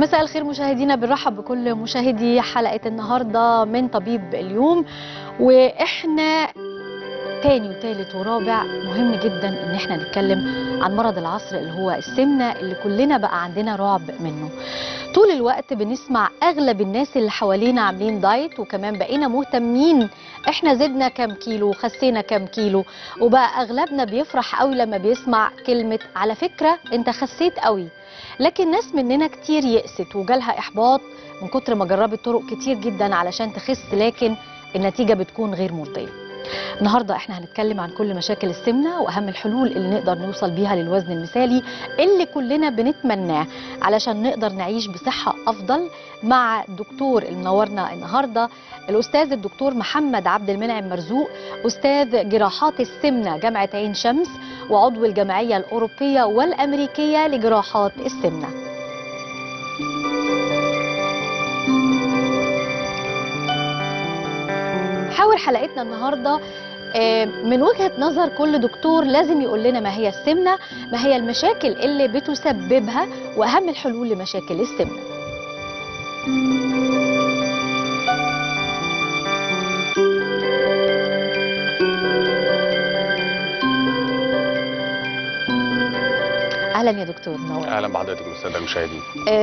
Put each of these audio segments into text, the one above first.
مساء الخير مشاهدينا، بنرحب بكل مشاهدي حلقة النهاردة من طبيب اليوم. واحنا تاني وتالت ورابع مهم جدا ان احنا نتكلم عن مرض العصر اللي هو السمنة، اللي كلنا بقى عندنا رعب منه. طول الوقت بنسمع اغلب الناس اللي حوالينا عاملين دايت، وكمان بقينا مهتمين احنا زدنا كام كيلو وخسينا كام كيلو، وبقى اغلبنا بيفرح قوي لما بيسمع كلمة على فكرة انت خسيت قوي. لكن ناس مننا كتير يأست وجالها احباط من كتر ما جربت طرق كتير جدا علشان تخس، لكن النتيجة بتكون غير مرضية. النهارده احنا هنتكلم عن كل مشاكل السمنه واهم الحلول اللي نقدر نوصل بيها للوزن المثالي اللي كلنا بنتمناه علشان نقدر نعيش بصحه افضل، مع الدكتور اللي منورنا النهارده الاستاذ الدكتور محمد عبد المنعم مرزوق، استاذ جراحات السمنه جامعه عين شمس وعضو الجمعيه الاوروبيه والامريكيه لجراحات السمنه. حاول حلقتنا النهارده من وجهة نظر كل دكتور لازم يقول لنا ما هي السمنة، ما هي المشاكل اللي بتسببها، وأهم الحلول لمشاكل السمنة. أهلا يا دكتور، منور. اهلا بحضرتك والساده المشاهدين.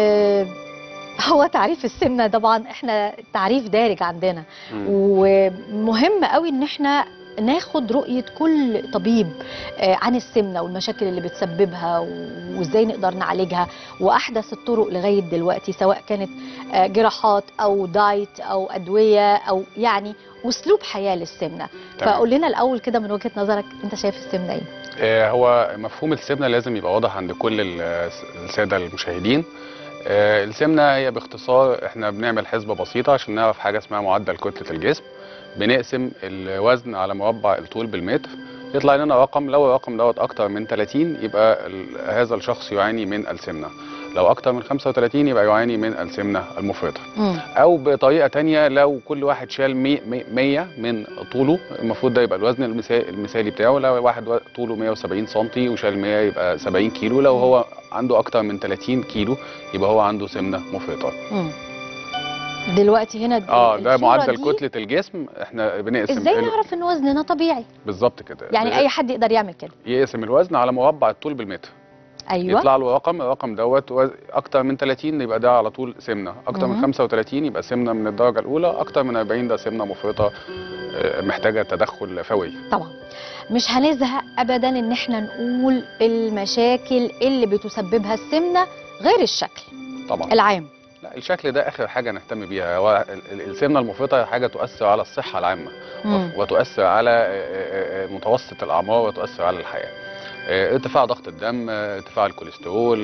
هو تعريف السمنة طبعا احنا تعريف دارج عندنا، ومهم قوي ان احنا ناخد رؤية كل طبيب عن السمنة والمشاكل اللي بتسببها وازاي نقدر نعالجها، واحدث الطرق لغاية دلوقتي سواء كانت جراحات او دايت او ادوية او يعني اسلوب حياة للسمنة. فقول لنا الاول كده من وجهة نظرك انت شايف السمنة ايه؟ هو مفهوم السمنه لازم يبقى واضح عند كل الساده المشاهدين. السمنه هي باختصار احنا بنعمل حسبه بسيطه عشان نعرف حاجه اسمها معدل كتله الجسم. بنقسم الوزن على مربع الطول بالمتر، يطلع لنا رقم. لو الرقم دوت اكتر من 30 يبقى هذا الشخص يعاني من السمنه، لو اكتر من 35 يبقى يعاني من السمنه المفرطه. او بطريقه تانية، لو كل واحد شال 100 من طوله المفروض ده يبقى الوزن المثالي بتاعه. لو واحد طوله 170 سم وشال 100 يبقى 70 كيلو. لو هو عنده اكتر من 30 كيلو يبقى هو عنده سمنه مفرطه. دلوقتي هنا ده معدل كتلة الجسم. احنا بنقسم ازاي نعرف ان وزننا طبيعي؟ بالظبط كده، يعني اي حد يقدر يعمل كده، يقسم الوزن على مربع الطول بالمتر. ايوه، يطلع له الرقم دوت اكتر من 30 يبقى ده على طول سمنه، اكتر من 35 يبقى سمنه من الدرجه الاولى، اكتر من 40 ده سمنه مفرطه محتاجه تدخل فوري. طبعا مش هنزهق ابدا ان احنا نقول المشاكل اللي بتسببها السمنه غير الشكل طبعا العام. لا، الشكل ده اخر حاجه نهتم بيها. هو السمنه المفرطه حاجه تؤثر على الصحه العامه وتؤثر على متوسط الاعمار وتؤثر على الحياه. ارتفاع ضغط الدم، ارتفاع الكوليسترول،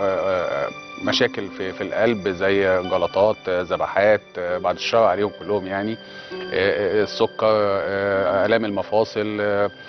مشاكل في القلب زي جلطات، ذبحات، بعد الشر عليهم كلهم يعني، السكر، آلام المفاصل،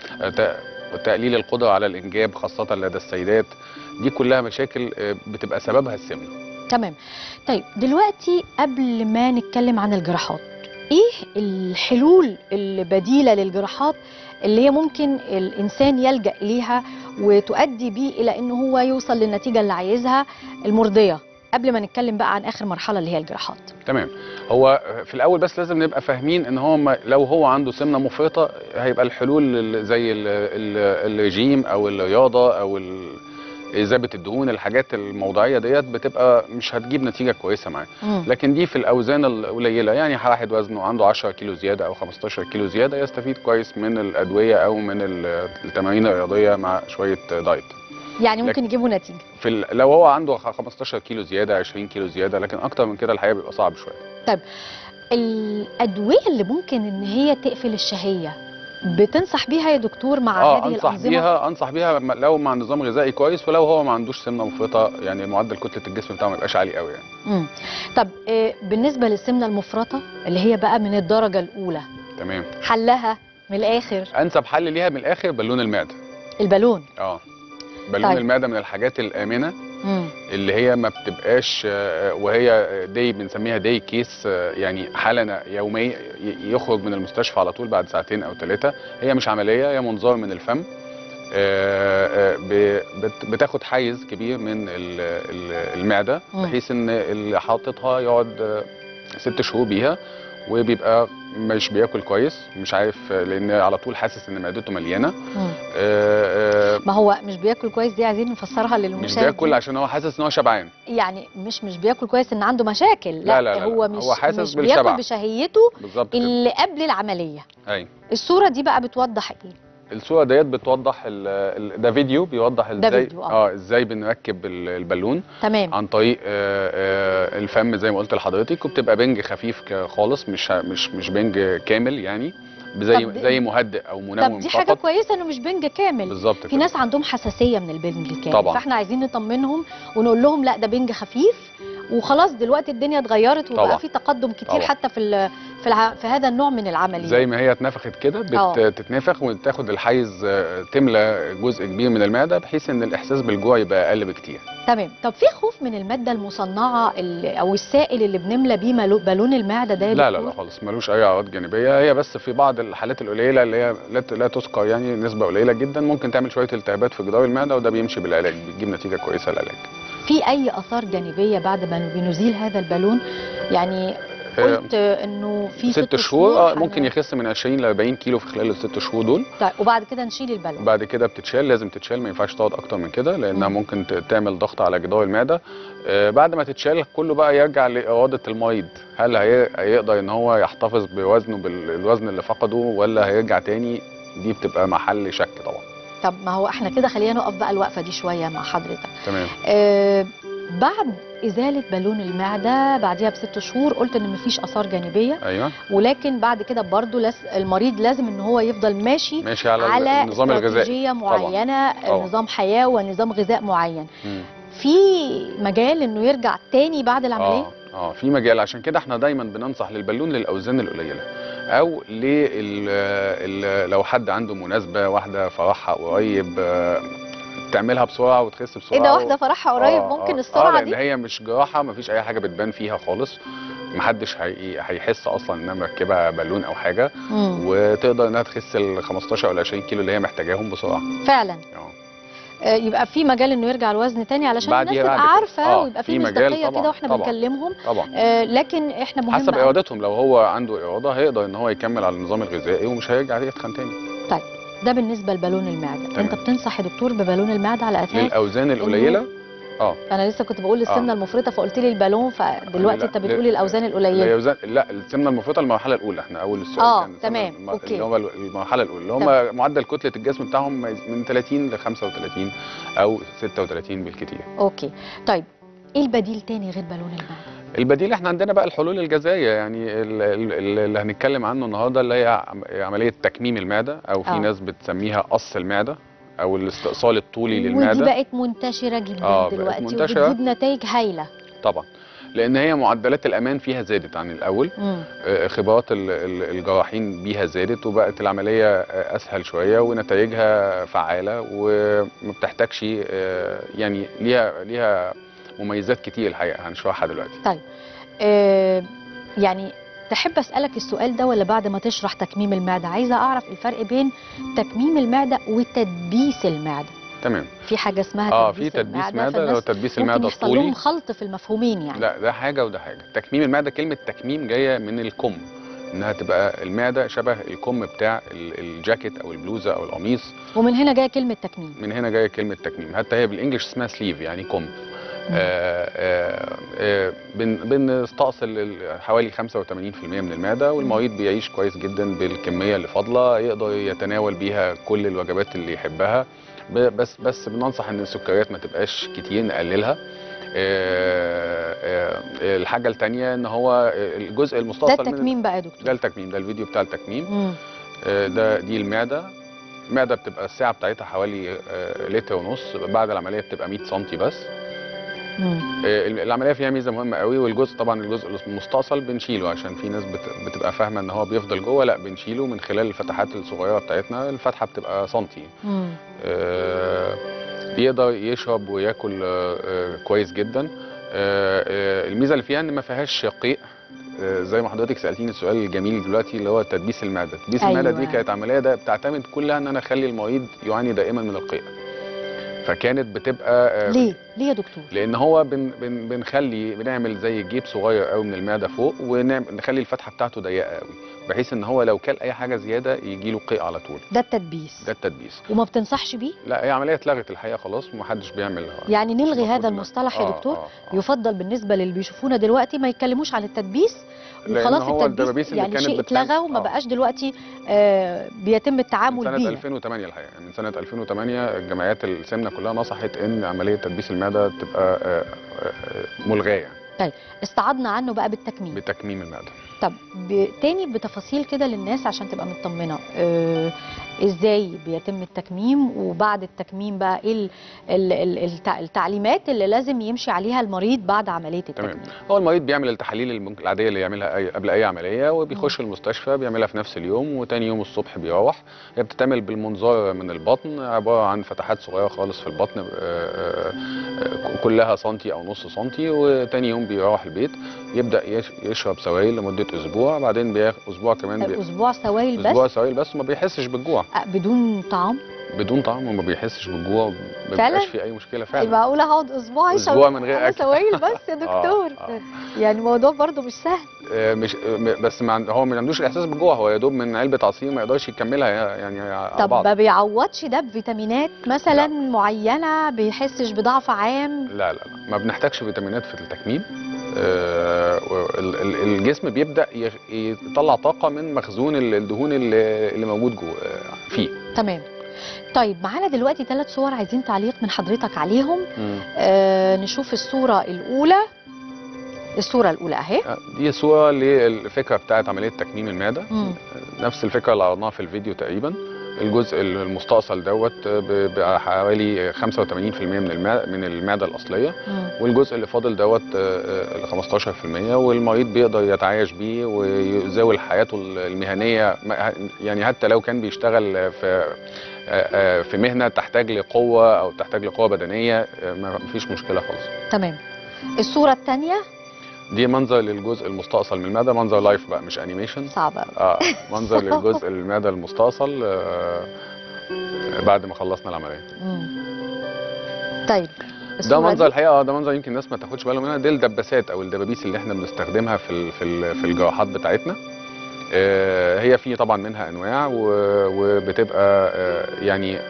تقليل القدرة على الإنجاب خاصة لدى السيدات. دي كلها مشاكل بتبقى سببها السمنة. تمام. طيب دلوقتي قبل ما نتكلم عن الجراحات، ايه الحلول البديلة للجراحات اللي هي ممكن الإنسان يلجأ إليها وتؤدي بيه إلى إنه هو يوصل للنتيجة اللي عايزها المرضية، قبل ما نتكلم بقى عن آخر مرحلة اللي هي الجراحات؟ تمام. هو في الأول بس لازم نبقى فاهمين إن هو لو هو عنده سمنة مفرطة هيبقى الحلول زي الرجيم أو الرياضة أو إذابة الدهون، الحاجات الموضعية ديت بتبقى مش هتجيب نتيجة كويسة معاه. لكن دي في الأوزان القليلة، يعني واحد وزنه عنده 10 كيلو زيادة أو 15 كيلو زيادة يستفيد كويس من الأدوية أو من التمارين الرياضية مع شوية دايت. يعني ممكن يجيبوا نتيجة لو هو عنده 15 كيلو زيادة 20 كيلو زيادة، لكن أكتر من كده الحقيقة بيبقى صعب شوية. طيب الأدوية اللي ممكن إن هي تقفل الشهية بتنصح بيها يا دكتور مع هذه الأنظمة؟ أنصح بيها لو مع نظام غذائي كويس، ولو هو ما عندوش سمنة مفرطة يعني معدل كتلة الجسم بتاعه ما يبقاش عالي قوي يعني. طب بالنسبة للسمنة المفرطة اللي هي بقى من الدرجة الأولى، تمام، حلها من الآخر؟ أنسب حل ليها من الآخر بالون المعدة. البالون؟ بالون طيب. المعدة من الحاجات الآمنة اللي هي ما بتبقاش، وهي بنسميها داي كيس، يعني حالة يومية يخرج من المستشفى على طول بعد ساعتين أو 3. هي مش عملية، هي منظار من الفم. بتاخد حيز كبير من المعده، بحيث ان اللي حاططها يقعد 6 شهور بيها، وبيبقى مش بياكل كويس، مش عارف، لان على طول حاسس ان معدته مليانه. ما هو مش بياكل كويس دي عايزين نفسرها للمشاهد. مش بياكل عشان هو حاسس ان هو شبعان، يعني مش بياكل كويس ان عنده مشاكل، لا هو مش هو حاسس مش بالشبع، بياكل بشهيته بالظبط اللي قبل العمليه. ايوه. الصوره دي بقى بتوضح ايه؟ الصوره ديت بتوضح ده فيديو بيوضح ازاي ازاي بنركب البالون. تمام. عن طريق الفم زي ما قلت لحضرتك، وبتبقى بنج خفيف خالص، مش بنج كامل يعني، زي مهدئ او منوم. طب دي حاجه كويسه انه مش بنج كامل. بالظبط. في ناس عندهم حساسيه من البنج الكامل طبعا، فاحنا عايزين نطمنهم ونقول لهم لا ده بنج خفيف، وخلاص دلوقتي الدنيا اتغيرت وبقى في تقدم كتير طبعا. حتى في هذا النوع من العمليات. زي ما هي اتنفخت كده بتتنفخ وتاخد الحيز، تملى جزء كبير من المعده، بحيث ان الاحساس بالجوع يبقى اقل بكتير. تمام. طب في خوف من الماده المصنعه او السائل اللي بنملى بيه بالون المعده ده يا دكتور؟ لا خالص، ملوش اي اعراض جانبيه. هي بس في بعض الحالات القليله اللي هي لا تذكر، يعني نسبه قليله جدا، ممكن تعمل شويه التهابات في جدار المعده، وده بيمشي بالعلاج، بتجيب نتيجه كويسه العلاج. في اي اثار جانبيه بعد ما بنزيل هذا البالون؟ يعني قلت انه في 6 شهور ممكن يخس من 20 ل 40 كيلو في خلال ال6 شهور دول. طيب وبعد كده نشيل البالون؟ بعد كده بتتشال، لازم تتشال، ما ينفعش تقعد اكتر من كده، لانها ممكن تعمل ضغط على جدار المعده. بعد ما تتشال كله بقى يرجع لاراده المريض، هل هيقدر ان هو يحتفظ بوزنه بالوزن اللي فقده، ولا هيرجع تاني؟ دي بتبقى محل شك طبعا. طب ما هو احنا كده خلينا نقف بقى الوقفه دي شويه مع حضرتك. تمام. بعد ازاله بالون المعده بعديها ب6 شهور قلت ان مفيش اثار جانبيه. ايوه. ولكن بعد كده برضو المريض لازم ان هو يفضل ماشي على النظام الغذائي، استراتيجيه معينه، طبعا. نظام حياه ونظام غذاء معين. في مجال انه يرجع تاني بعد العمليه؟ في مجال. عشان كده احنا دايما بننصح للبالون للاوزان القليله، او لو حد عنده مناسبه، واحده فرحها قريب، تعملها بسرعه وتخس بسرعه. ايه ده، واحده فرحها قريب ممكن السرعه دي؟ لان هي مش جراحه، مفيش اي حاجه بتبان فيها خالص، محدش هيحس اصلا انها مركبه بالون او حاجه. وتقدر انها تخس ال 15 او 20 كيلو اللي هي محتاجاهم بسرعه فعلا. يبقى في مجال انه يرجع الوزن تاني علشان الناس تبقى عارفه، ويبقى في مصداقيه كده واحنا بنكلمهم. طبعا. لكن احنا مهم حسب ارادتهم، لو هو عنده اراده هيقدر ان هو يكمل على النظام الغذائي ومش هيرجع يتخن تاني. طيب ده بالنسبه لبالون المعده. تمام. انت بتنصح يا دكتور ببالون المعده على اساس للاوزان القليله؟ انا لسه كنت بقول السمنه المفرطه فقلت لي البالون، فدلوقتي انت بتقولي الاوزان القليله. لا، السمنه المفرطه المرحله الاولى، احنا اول السؤال تمام. اوكي. اللي هو المرحله الاولى اللي هم معدل كتله الجسم بتاعهم من 30 ل 35 او 36 بالكتير. اوكي. طيب ايه البديل تاني غير بالون المعده؟ البديل احنا عندنا بقى الحلول الجذريه، يعني اللي هنتكلم عنه النهارده، اللي هي عمليه تكميم المعده، او في ناس بتسميها قص المعده، او الاستئصال الطولي للمعده. ودي بقت منتشره جدا دلوقتي، وبتجيب نتائج هايله طبعا، لان هي معدلات الامان فيها زادت عن الاول. خبرات الجراحين بيها زادت، وبقت العمليه اسهل شويه، ونتائجها فعاله، وما بتحتاجش، يعني ليها مميزات كتير الحقيقه هنشرحها دلوقتي. طيب يعني تحب اسالك السؤال ده ولا بعد ما تشرح تكميم المعده؟ عايزه اعرف الفرق بين تكميم المعده وتدبيس المعده. تمام. في حاجه اسمها تدبيس في تدبيس المعده، معده، لو تدبيس المعده الطولي ممكن يحصل لهم خلط في المفهومين يعني. لا، ده حاجه وده حاجه. تكميم المعده، كلمه تكميم جايه من الكم، انها تبقى المعده شبه الكم بتاع الجاكيت او البلوزه او القميص، ومن هنا جايه كلمه تكميم. من هنا جايه كلمه تكميم، حتى هي بالانجلش اسمها سليف، يعني كم. بنستأصل حوالي 85% من المعده، والمريض بيعيش كويس جدا بالكميه اللي فاضله، يقدر يتناول بيها كل الوجبات اللي يحبها. بس بننصح ان السكريات ما تبقاش كتير، نقللها. الحاجه الثانيه ان هو الجزء المستأصل ده التكميم بقى يا دكتور. ده التكميم، ده الفيديو بتاع التكميم. دي المعده بتبقى الساعه بتاعتها حوالي 1.5 لتر، بعد العمليه بتبقى 100 سم بس. العمليه فيها ميزه مهمه قوي، والجزء طبعا الجزء المستأصل بنشيله، عشان في ناس بتبقى فاهمه ان هو بيفضل جوه، لا بنشيله من خلال الفتحات الصغيره بتاعتنا، الفتحه بتبقى سنتي. بيقدر يشرب وياكل كويس جدا. الميزه اللي فيها ان ما فيهاش قيء، زي ما حضرتك سالتيني السؤال الجميل دلوقتي اللي هو تدبيس المعده. تدبيس أيوة. المعده دي كانت عمليه ده بتعتمد كلها ان انا اخلي المريض يعاني دائما من القيء. فكانت بتبقى ليه يا دكتور؟ لان هو بنعمل زي جيب صغير قوي من المعده فوق، ونخلي الفتحه بتاعته ضيقه قوي، بحيث ان هو لو كل اي حاجه زياده يجي له قيء على طول. ده التدبيس. ده التدبيس. وما بتنصحش بيه؟ لا، هي عمليه اتلغت الحقيقه خلاص، ومحدش بيعملها. يعني نلغي هذا المصطلح يا دكتور؟ يفضل بالنسبه للي بيشوفونا دلوقتي ما يتكلموش عن التدبيس، وخلاص التدبيس يعني شيء اتلغى وما بقاش دلوقتي بيتم التعامل بيه. من سنه 2008 الحقيقه، من سنه 2008 جمعيات السمنه كلها نصحت ان عمليه تدبيس المعده تبقى ملغاه. طيب استعضنا عنه بقى بالتكميم. بتكميم المعده. طب تاني بتفاصيل كده للناس عشان تبقى مطمنه، ازاي بيتم التكميم، وبعد التكميم بقى ايه التعليمات اللي لازم يمشي عليها المريض بعد عمليه التكميم؟ تمام. هو المريض بيعمل التحاليل العاديه اللي يعملها قبل اي عمليه، وبيخش المستشفى بيعملها في نفس اليوم، وتاني يوم الصبح بيروح. هي بتتعمل بالمنظار من البطن، عباره عن فتحات صغيره خالص في البطن كلها سنتي او نص سنتي، وتاني يوم بيروح البيت يبدا يشرب سوائل لمده اسبوع، بعدين اسبوع كمان اسبوع سوائل بس؟ اسبوع سوائل بس، وما بيحسش بالجوع. بدون طعام؟ بدون طعم، وما بيحسش بالجوع، ما بيبقاش في اي مشكله فعلا. يبقى اقول هقعد اسبوع من غير اكل سوائل بس يا دكتور؟ يعني الموضوع برضو مش سهل. مش بس هو ما عندوش الاحساس بالجوع، هو يا دوب من علبه عصير ما يقدرش يكملها يعني على طب بعض. ما بيعوضش ده بفيتامينات مثلا معينه؟ بيحسش بضعف عام؟ لا ما بنحتاجش فيتامينات في التكميم. الجسم بيبدا يطلع طاقه من مخزون الدهون اللي موجود جوه فيه. تمام. طيب معانا دلوقتي 3 صور عايزين تعليق من حضرتك عليهم. نشوف الصوره الاولى. الصوره الاولى اهي. دي صوره للفكره بتاعت عمليه تكميم المعده. نفس الفكره اللي عرضناها في الفيديو تقريبا. الجزء المستأصل دوت بقى حوالي 85% من المعده الاصليه، والجزء اللي فاضل دوت 15%، والمريض بيقدر يتعايش بيه ويزاول حياته المهنيه، يعني حتى لو كان بيشتغل في مهنه تحتاج لقوه او تحتاج لقوه بدنيه، ما فيش مشكله خالص. تمام. الصوره الثانيه دي منظر للجزء المستأصل من المعده، منظر لايف بقى مش انيميشن. صعبه. منظر للجزء المعده المستأصل بعد ما خلصنا العمليه. طيب ده منظر الحقيقه، ده منظر يمكن الناس ما تاخدش بالها منها. دي الدباسات او الدبابيس اللي احنا بنستخدمها في الجراحات بتاعتنا. هي في طبعا منها انواع، وبتبقى يعني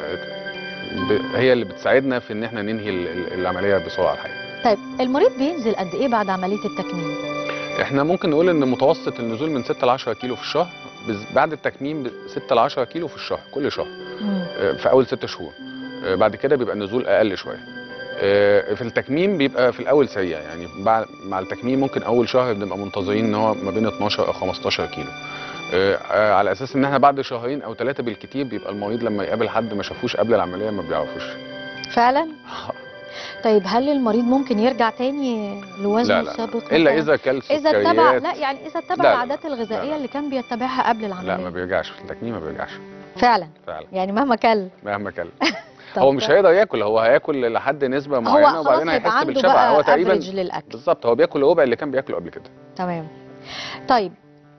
هي اللي بتساعدنا في ان احنا ننهي العمليه بسرعه الحقيقه. طيب المريض بينزل قد ايه بعد عمليه التكميم؟ احنا ممكن نقول ان متوسط النزول من 6 ل 10 كيلو في الشهر، بعد التكميم 6 ل 10 كيلو في الشهر كل شهر في اول 6 شهور. بعد كده بيبقى النزول اقل شويه. في التكميم بيبقى في الاول سريع، يعني مع التكميم ممكن اول شهر بنبقى منتظرين ان هو ما بين 12 او 15 كيلو، على اساس ان احنا بعد شهرين او 3 بالكتير بيبقى المريض لما يقابل حد ما شافوش قبل العمليه ما بيعرفوش. فعلا؟ طيب هل المريض ممكن يرجع تاني لوزنه السابق؟ الا اذا كل سكريات. اذا اتبع اذا اتبع العادات الغذائيه اللي كان بيتبعها قبل العمليه. لا ما بيرجعش في التكميم، ما بيرجعش. فعلا يعني مهما كل هو مش هيقدر ياكل، هو هياكل لحد نسبه معينه وبعدين هيحس بالشبع. هو تقريبا بالظبط هو بياكل ربع اللي كان بياكله قبل كده. تمام. طيب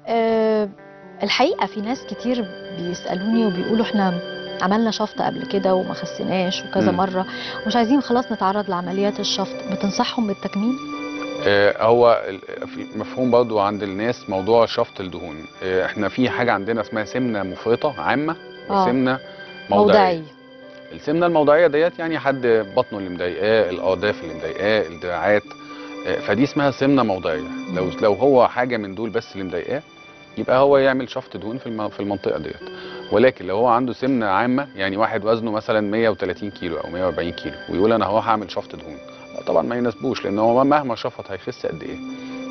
الحقيقه في ناس كتير بيسالوني وبيقولوا احنا عملنا شفط قبل كده وما خسيناش وكذا مره ومش عايزين خلاص نتعرض لعمليات الشفط، بتنصحهم بالتكميم؟ هو مفهوم برضو عند الناس موضوع شفط الدهون. احنا في حاجه عندنا اسمها سمنه مفرطه عامه وسمنه موضعيه. السمنه الموضعيه ديت يعني حد بطنه اللي مضايقاه، الارداف اللي مضايقاه، الدراعات، فدي اسمها سمنه موضعيه. لو هو حاجه من دول بس اللي مضايقاه يبقى هو يعمل شفط دهون في المنطقه ديت. ولكن لو هو عنده سمنه عامه، يعني واحد وزنه مثلا 130 كيلو او 140 كيلو ويقول انا هعمل شفط دهون، طبعا ما يناسبوش، لان هو مهما شفط هيخس قد ايه؟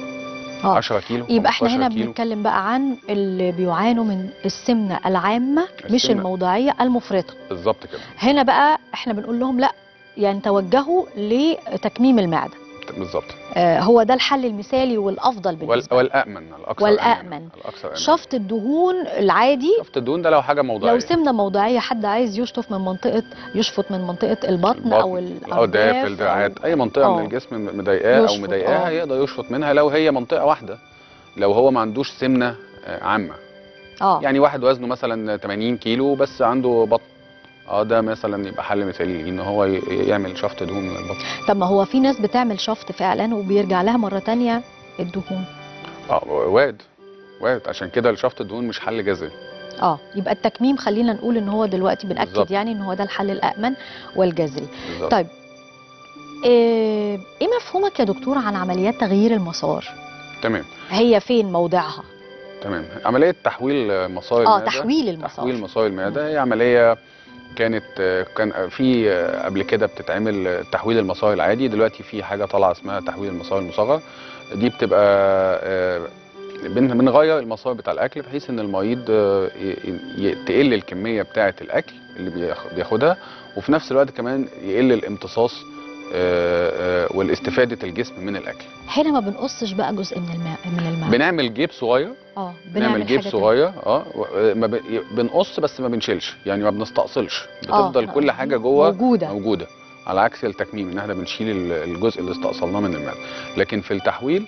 10 كيلو. يبقى احنا هنا بنتكلم بقى عن اللي بيعانوا من السمنه العامه مش الموضعيه المفرطه. بالظبط كده. هنا بقى احنا بنقول لهم لا، يعني توجهوا لتكميم المعده. بالظبط. هو ده الحل المثالي والافضل بالنسبه والامن الاكثر. والامن. شفط الدهون العادي. شفط الدهون ده لو حاجه موضعيه. لو سمنه موضعيه حد عايز يشفط من منطقه البطن او الارداف، الدراعات، اي منطقه من الجسم مضايقاه او مضايقاها يقدر يشفط منها لو هي منطقه واحده. لو هو ما عندوش سمنه عامه. يعني واحد وزنه مثلا 80 كيلو بس عنده بطن، ده مثلا يبقى حل مثالي ان هو يعمل شفط دهون من البطن. طب ما هو في ناس بتعمل شفط فعلا وبيرجع لها مره تانية الدهون. وارد عشان كده الشفط الدهون مش حل جذري. يبقى التكميم خلينا نقول ان هو دلوقتي بنأكد بالزبط. يعني ان هو ده الحل الأأمن والجذري. بالزبط. طيب ايه مفهومك يا دكتور عن عمليات تغيير المسار؟ تمام. هي فين موضعها؟ تمام. عملية تحويل مسار المعدة. تحويل مسار المعدة هي عملية كان في قبل كده بتتعمل تحويل المسار العادي، دلوقتي في حاجة طالعة اسمها تحويل المسار المصغر. دي بتبقى بنغير المسار بتاع الأكل بحيث إن المريض تقل الكمية بتاعة الأكل اللي بياخدها، وفي نفس الوقت كمان يقل الامتصاص والاستفادة الجسم من الأكل. هنا ما بنقصش بقى جزء من الماء. بنعمل جيب صغير. بنعمل جيب صغير. بنقص بس ما بنشيلش، يعني ما بنستأصلش، بتفضل كل حاجة جوه موجودة على عكس التكميم ان احنا بنشيل الجزء اللي استأصلناه من المعدة. لكن في التحويل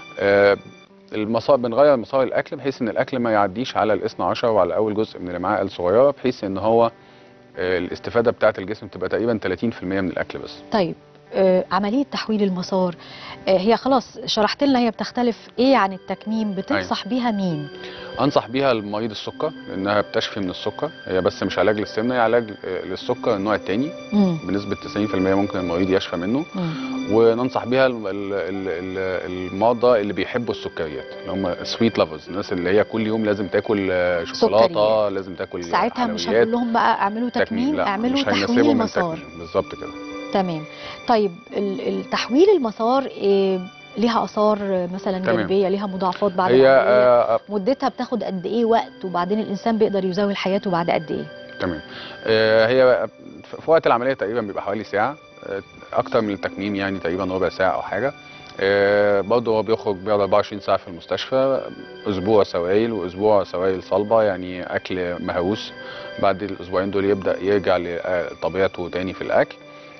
بنغير مسار الاكل بحيث ان الاكل ما يعديش على الاثنى عشر وعلى اول جزء من الامعاء الصغيره، بحيث ان هو الاستفاده بتاعه الجسم تبقى تقريبا 30% من الاكل بس. طيب عمليه تحويل المسار هي خلاص شرحت لنا هي بتختلف ايه عن التكميم، بتنصح بيها مين؟ انصح بيها المريض السكر لانها بتشفي من السكر، هي بس مش علاج للسمنه، هي علاج للسكر النوع الثاني بنسبه 90% ممكن المريض يشفى منه. وننصح بيها المرضى اللي بيحبوا السكريات، اللي هم سويت لافرز، الناس اللي هي كل يوم لازم تاكل شوكولاته، لازم تاكل ساعتها مش هنقول لهم بقى اعملوا تكميم، اعملوا تحويل مسار. بالظبط كده. تمام. طيب التحويل المسار ليها اثار مثلا جانبيه، ليها مضاعفات بعد العمليه؟ مدتها بتاخد قد ايه وقت، وبعدين الانسان بيقدر يزاول حياته بعد قد ايه؟ تمام. هي في وقت العمليه تقريبا بيبقى حوالي ساعه، اكتر من التكميم يعني تقريبا ربع ساعه او حاجه. برضه هو بيقعد 24 ساعه في المستشفى، اسبوع سوائل واسبوع سوائل صلبه، يعني اكل مهروس. بعد الاسبوعين دول يبدا يرجع لطبيعته تاني في الاكل.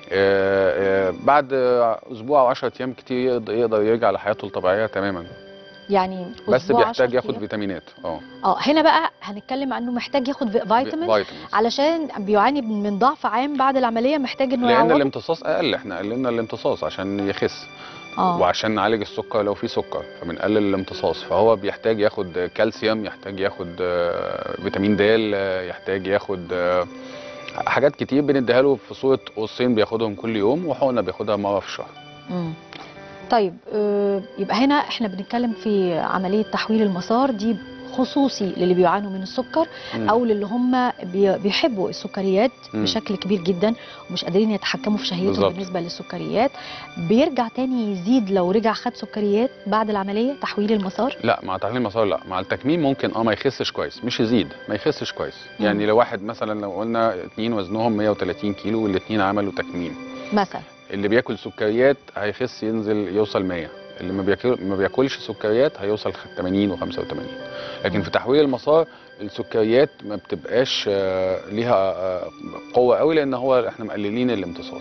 بعد اسبوع او 10 ايام كتير يقدر يرجع لحياته الطبيعيه تماما. يعني بس بيحتاج ياخد فيتامينات. هنا بقى هنتكلم عنه، محتاج ياخد فيتامين علشان بيعاني من ضعف عام بعد العمليه، محتاج انه لان الامتصاص اقل، احنا قللنا الامتصاص عشان يخس. وعشان نعالج السكر لو في سكر فبنقلل الامتصاص، فهو بيحتاج ياخد كالسيوم، يحتاج ياخد فيتامين د، يحتاج ياخد حاجات كتير بنديها له في صوره قرصين بياخدهم كل يوم، وحقنه بياخدها مره في الشهر. طيب يبقى هنا احنا بنتكلم في عمليه تحويل المسار دي خصوصي للي بيعانوا من السكر او للي هم بيحبوا السكريات بشكل كبير جدا ومش قادرين يتحكموا في شهيتهم بالنسبه للسكريات. بيرجع تاني يزيد لو رجع خد سكريات بعد العمليه تحويل المسار؟ لا، مع تحويل المسار لا، مع التكميم ممكن ما يخسش كويس، مش يزيد، ما يخسش كويس. يعني لو واحد مثلا لو قلنا 2 وزنهم 130 كيلو والاثنين عملوا تكميم مثلا، اللي بياكل سكريات هيخس ينزل يوصل 100، اللي ما بياكلش سكريات هيوصل 80 و85. لكن في تحويل المسار السكريات ما بتبقاش ليها قوه قوي، لان هو احنا مقللين الامتصاص.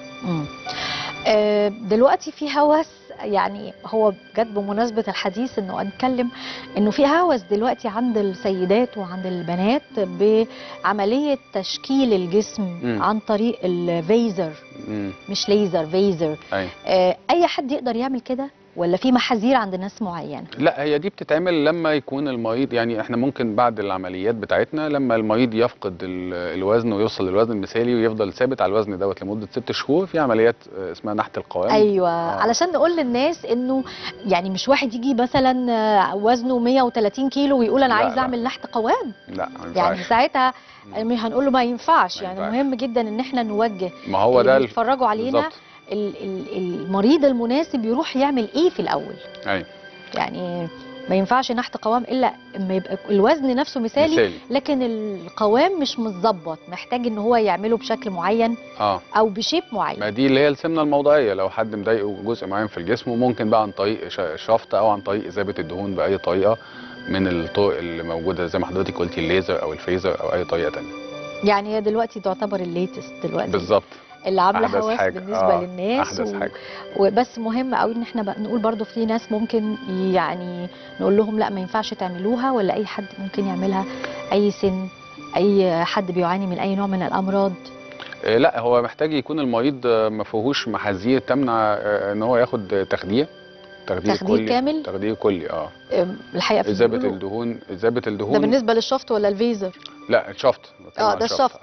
دلوقتي في هوس، يعني هو بجد بمناسبه الحديث انه هنتكلم انه في هوس دلوقتي عند السيدات وعند البنات بعمليه تشكيل الجسم عن طريق الفيزر، مش ليزر، فيزر. اي حد يقدر يعمل كده ولا في محاذير عند ناس معينه؟ لا، هي دي بتتعمل لما يكون المريض، يعني احنا ممكن بعد العمليات بتاعتنا لما المريض يفقد الوزن ويوصل للوزن المثالي ويفضل ثابت على الوزن دوت لمده 6 شهور، في عمليات اسمها نحت القوام. ايوه. علشان نقول للناس انه يعني مش واحد يجي مثلا وزنه 130 كيلو ويقول انا عايز اعمل نحت قوام. لا، ما ينفعش. يعني ساعتها هنقول له ما ينفعش. يعني مهم جدا ان احنا نوجه ما هو ده بيتفرجوا علينا بالزبط. المريض المناسب يروح يعمل ايه في الاول. ايوه. يعني ما ينفعش نحت قوام الا اما يبقى الوزن نفسه مثالي. لكن القوام مش متظبط، محتاج ان هو يعمله بشكل معين او بشيب معين. ما دي اللي هي السمنه الموضعيه، لو حد مضايقه جزء معين في الجسم ممكن بقى عن طريق شفط او عن طريق اذابه الدهون باي طريقه من الطرق اللي موجوده زي ما حضرتك قلتي، الليزر او الفيزر او اي طريقه ثانيه. يعني هي دلوقتي تعتبر الليتست دلوقتي بالظبط اللي عامله أحدث هوس حاجة. بالنسبه للناس احدث حاجه. وبس مهم قوي ان احنا بقى نقول برضو في ناس ممكن يعني نقول لهم لا ما ينفعش تعملوها، ولا اي حد ممكن يعملها، اي سن، اي حد بيعاني من اي نوع من الامراض؟ لا، هو محتاج يكون المريض ما فيهوش محاذير تمنع ان هو ياخد تخدير تخدير كامل؟ تخدير كلي. الحقيقه في اذابه بيقولوا الدهون، اذابه الدهون. ده بالنسبه للشفط ولا الفيزر؟ لا، الشفط. بتكلم عن ده الشفط.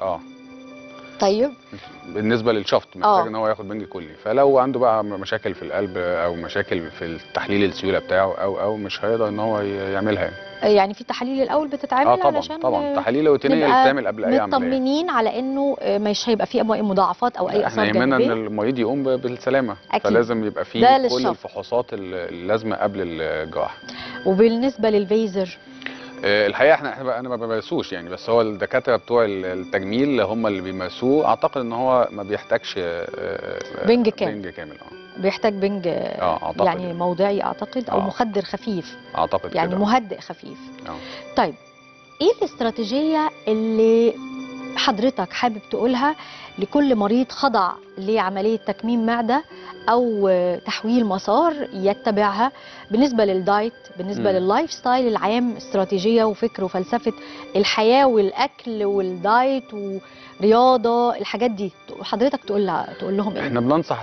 طيب بالنسبه للشفط محتاج ان هو ياخد بنج كلي. فلو عنده بقى مشاكل في القلب او مشاكل في التحليل السيوله بتاعه او مش هيقدر ان هو يعملها يعني في تحاليل الاول بتتعمل طبعا علشان طبعا تحاليل روتينيه اللي بتتعمل قبل اي عمليه، مطمنين على انه مش هيبقى فيه مضاعفات او اي اثار احنا يهمنا جانبيه. ان المريض يقوم بالسلامه. أكيد. فلازم يبقى فيه كل الفحوصات اللازمه قبل الجراحه. وبالنسبه للفيزر الحقيقه انا ما بمارسوش يعني، بس هو الدكاتره بتوع التجميل هم اللي بيمارسوه. اعتقد ان هو ما بيحتاجش بنج كامل. بنج كامل. بيحتاج بنج يعني موضعي اعتقد، او مخدر خفيف اعتقد يعني كده. مهدئ خفيف. طيب ايه الاستراتيجيه اللي حضرتك حابب تقولها لكل مريض خضع لعمليه تكميم معده او تحويل مسار يتبعها بالنسبه للدايت، بالنسبه لللايف ستايل العام، استراتيجيه وفكر وفلسفه الحياه والاكل والدايت ورياضه، الحاجات دي حضرتك تقول لهم ايه؟ احنا بننصح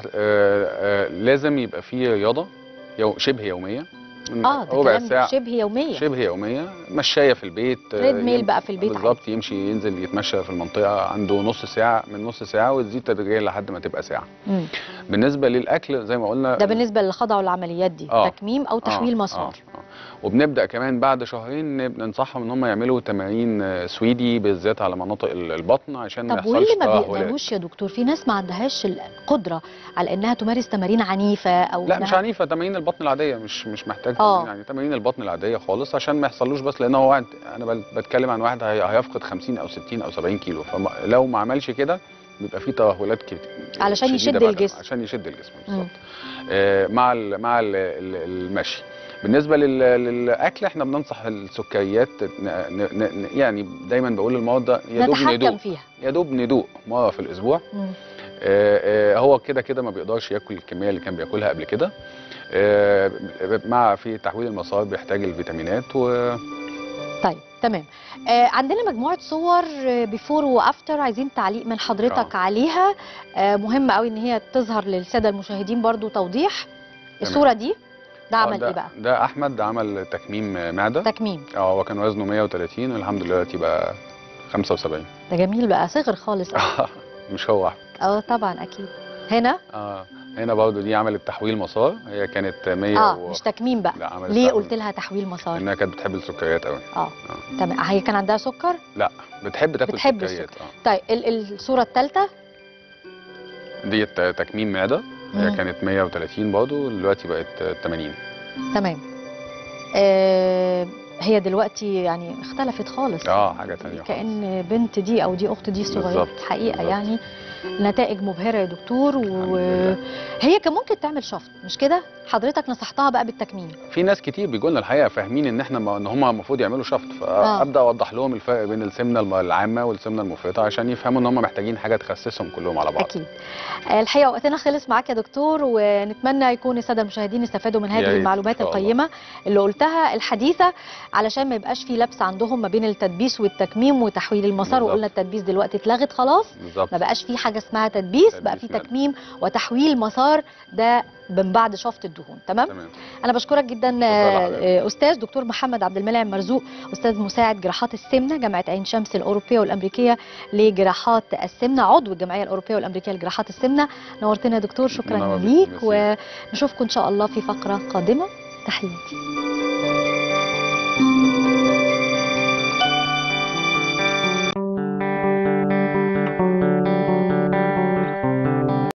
لازم يبقى فيه رياضه شبه يوميه، ربع ساعه شبه يوميه، مشايه في البيت، تريد ميل بقى في البيت بالظبط، يمشي ينزل يتمشى في المنطقه عنده نص ساعه، من نص ساعه وتزيد تدريجيا لحد ما تبقى ساعه. بالنسبه للاكل زي ما قلنا ده بالنسبه اللي خضعوا العمليات دي تكميم او تحويل مسار. وبنبدا كمان بعد شهرين ننصحهم ان هم يعملوا تمارين سويدي بالذات على مناطق البطن عشان ما يحصلش طب واللي ما بيقدروش يا دكتور، في ناس ما عندهاش القدره على انها تمارس تمارين عنيفه او لا مش عنيفه، تمارين البطن العاديه، مش محتاج يعني تمارين البطن العاديه خالص عشان ما يحصلوش، بس لان هو انا بتكلم عن واحد هيفقد 50 او 60 او 70 كيلو، فلو ما عملش كده بيبقى فيه ترهلات كتير علشان يشد الجسم. عشان يشد الجسم بالظبط. مع المشي. بالنسبه للاكل احنا بننصح السكريات يعني دايما بقول للمرضى يا دوب ندوق مره في الاسبوع. هو كده ما بيقدرش ياكل الكميه اللي كان بياكلها قبل كده. مع في تحويل المسار بيحتاج الفيتامينات طيب تمام. عندنا مجموعه صور بيفور وافتر، عايزين تعليق من حضرتك عليها. مهم قوي ان هي تظهر للساده المشاهدين برضو توضيح. الصوره دي ده عمل ايه بقى؟ ده احمد عمل تكميم معده. تكميم هو كان وزنه 130 والحمد لله دلوقتي بقى 75. ده جميل بقى، صغر خالص. مش هو احمد. طبعا اكيد. هنا هنا برضه دي عملت تحويل مسار، هي كانت 100 مش تكميم بقى. ليه قلت لها تحويل مسار؟ لانها كانت بتحب السكريات قوي. تمام. هي كان عندها سكر؟ لا، بتحب تاكل سكريات. طيب الصوره الثالثه دي تكميم معده، هي كانت 130 برضه دلوقتي بقت 80. تمام. هي دلوقتي يعني اختلفت خالص. حاجه ثانيه كأن بنت دي او دي اخت دي صغيره حقيقه بالزبط. يعني نتائج مبهره يا دكتور. وهي كان ممكن تعمل شفط مش كده؟ حضرتك نصحتها بقى بالتكميم. في ناس كتير بيقولوا لنا الحقيقه فاهمين ان هم المفروض يعملوا شفط، فابدا اوضح لهم الفرق بين السمنه العامه والسمنه المفرطه عشان يفهموا ان هم محتاجين حاجه تخسسهم كلهم على بعض. اكيد. الحقيقه وقتنا خلص معاك يا دكتور، ونتمنى يكون الساده المشاهدين استفادوا من هذه المعلومات القيمه اللي قلتها الحديثه، علشان ما يبقاش في لبس عندهم ما بين التدبيس والتكميم وتحويل المسار. وقلنا التدبيس دلوقتي اتلغت خلاص. ما بقاش في حاجه اسمها تدبيس، بقى في تكميم وتحويل مسار، ده من بعد شفط الدهون. تمام. انا بشكرك جدا استاذ دكتور محمد عبد المنعم مرزوق، استاذ مساعد جراحات السمنه جامعه عين شمس الاوروبيه والامريكيه لجراحات السمنه، عضو الجمعيه الاوروبيه والامريكيه لجراحات السمنه. نورتنا يا دكتور، شكرا ليك، ونشوفكم ان شاء الله في فقره قادمه. تحياتي.